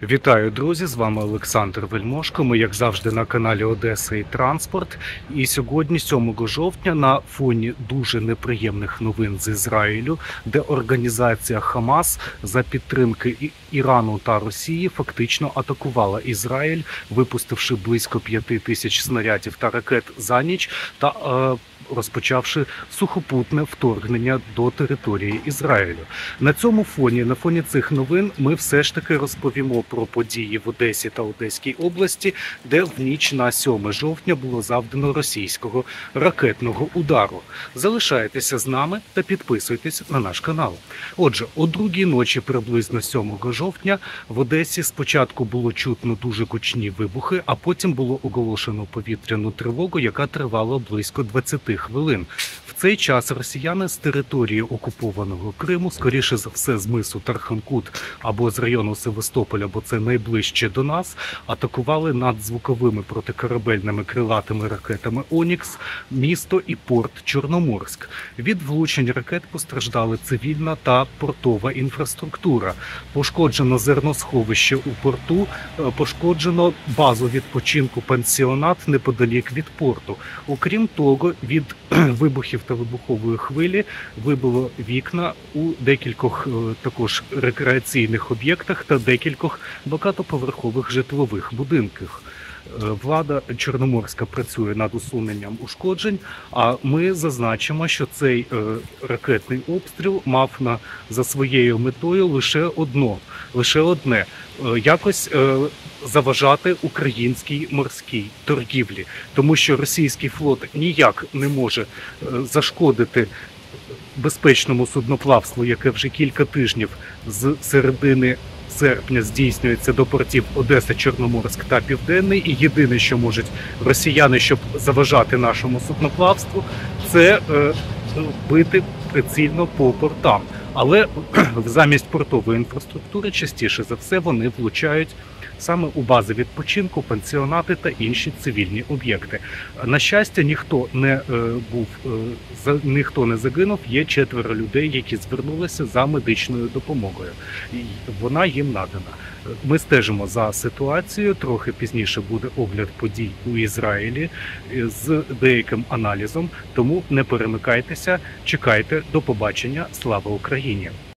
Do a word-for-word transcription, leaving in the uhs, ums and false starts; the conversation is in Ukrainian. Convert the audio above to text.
Вітаю, друзі! З вами Олександр Вельмошко. Ми, як завжди, на каналі Одеса і Транспорт. І сьогодні, сьомого жовтня, на фоні дуже неприємних новин з Ізраїлю, де організація Хамас за підтримки І- Ірану та Росії фактично атакувала Ізраїль, випустивши близько п'яти тисяч снарядів та ракет за ніч та е, розпочавши сухопутне вторгнення до території Ізраїлю. На цьому фоні, на фоні цих новин, ми все ж таки розповімо про події в Одесі та Одеській області, де в ніч на сьоме жовтня було завдано російського ракетного удару. Залишайтеся з нами та підписуйтесь на наш канал. Отже, о другій ночі приблизно сьомого жовтня в Одесі спочатку було чутно дуже гучні вибухи, а потім було оголошено повітряну тривогу, яка тривала близько двадцяти хвилин. В цей час росіяни з території окупованого Криму, скоріше за все з мису Тарханкут або з району Севастополя, бо це найближче до нас, атакували надзвуковими протикорабельними крилатими ракетами «Онікс» місто і порт Чорноморськ. Від влучень ракет постраждали цивільна та портова інфраструктура. Пошкоджено зерносховище у порту, пошкоджено базу відпочинку пансіонат неподалік від порту. Окрім того, від вибухів та вибухової хвилі вибило вікна у декількох також рекреаційних об'єктах та декількох багатоповерхових житлових будинках. Влада Чорноморська працює над усуненням ушкоджень, а ми зазначимо, що цей е, ракетний обстріл мав на за своєю метою лише одно, лише одне е, якось е, заважати українській морській торгівлі, тому що російський флот ніяк не може е, зашкодити безпечному судноплавству, яке вже кілька тижнів з середини серпня здійснюється до портів Одеса, Чорноморськ та Південний. І єдине, що можуть росіяни, щоб заважати нашому судноплавству, це е, бити прицільно по портам. Але замість портової інфраструктури частіше за все вони влучають саме у бази відпочинку, пансіонати та інші цивільні об'єкти. На щастя, ніхто не е, був е, за, ніхто не загинув. Є четверо людей, які звернулися за медичною допомогою. І вона їм надана. Ми стежимо за ситуацією. Трохи пізніше буде огляд подій у Ізраїлі з деяким аналізом. Тому не перемикайтеся, чекайте. До побачення. Слава Україні!